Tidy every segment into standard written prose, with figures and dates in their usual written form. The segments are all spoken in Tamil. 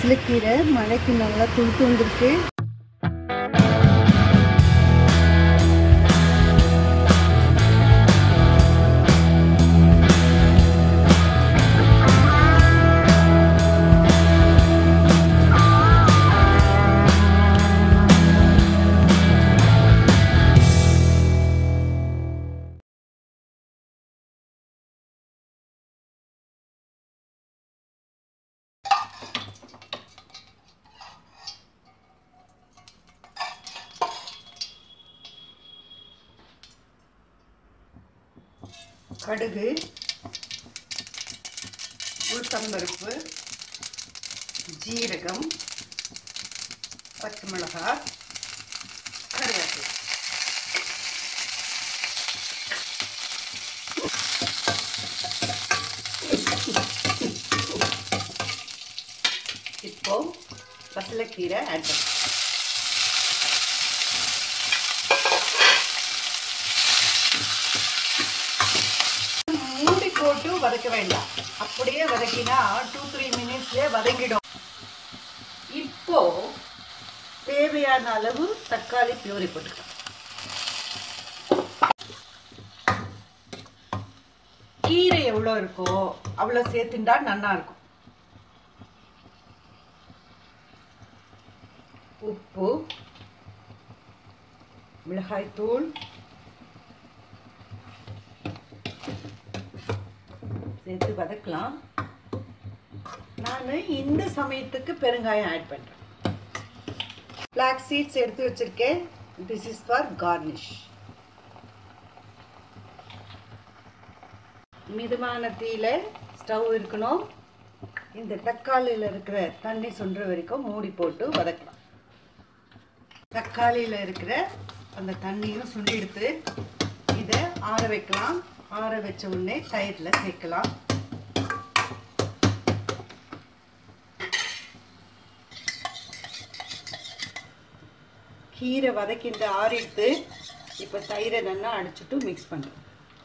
பசலைக்கீரை மழைக்கு நல்லா துளுத்து வந்திருக்கு. கடுகு, உளுத்தம்பருப்பு, ஜீரகம், பச்சை மிளகாய், கருவேப்பிலை. இப்போ பசலைக்கீரை ஆட் பண்ணலாம். போட்டு வதக்க வேண்டாம், அப்படியே வதக்கினா 2-3 மினிட்ஸ்லேயே வதங்கிடும். இப்போ தேவையான அளவு தக்காளி பியூரி போட்டுக்கலாம். கீரை எவ்வளோ இருக்கோ அவ்வளோ சேர்த்துட்டா நல்லா இருக்கும். உப்பு, மிளகாய் தூள் சேர்த்து வதக்கலாம். நான் இந்த சமயத்துக்கு பெருங்காயம் ஆட் பண்ணுறேன். ஃப்ளாக்ஸ் சீட்ஸ் எடுத்து வச்சிருக்கேன். This is for garnish. மிதமான தீயில ஸ்டவ் இருக்கணும். இந்த தக்காளியில் இருக்கிற தண்ணி சுண்டுற வரைக்கும் மூடி போட்டு வதக்கலாம். தக்காளியில் இருக்கிற அந்த தண்ணியும் சுண்டி எடுத்து இதை ஆற வைக்கலாம். ஆற வச்ச உடனே தயிரில் சேர்க்கலாம். கீரை வதக்கிண்டு ஆறிட்டு இப்போ தயிரை நல்லா அடிச்சுட்டு மிக்ஸ் பண்ணுறோம்.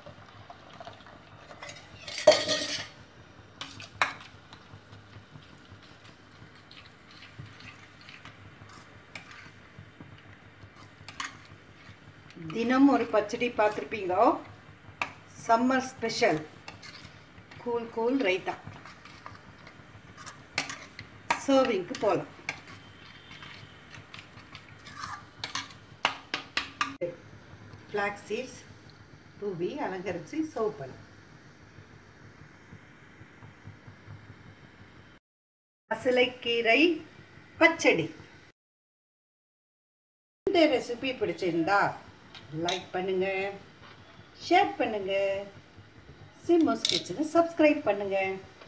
தினம் ஒரு பச்சடி பார்த்துருப்பீங்க. சம்மர் ஸ்பெஷல் கூல் ரைத்தா சர்விங்க்கு போகலாம். ஃப்ளாக்ஸ் சீட்ஸ் தூவி அலங்கரித்து சர்வ் பண்ணலாம். பசலைக்கீரை பச்சடி. இந்த ரெசிபி பிடிச்சிருந்தா லைக் பண்ணுங்க, ஷேர் பண்ணுங்க, சிம்மோஸ் கிச்சனை சப்ஸ்கிரைப் பண்ணுங்க.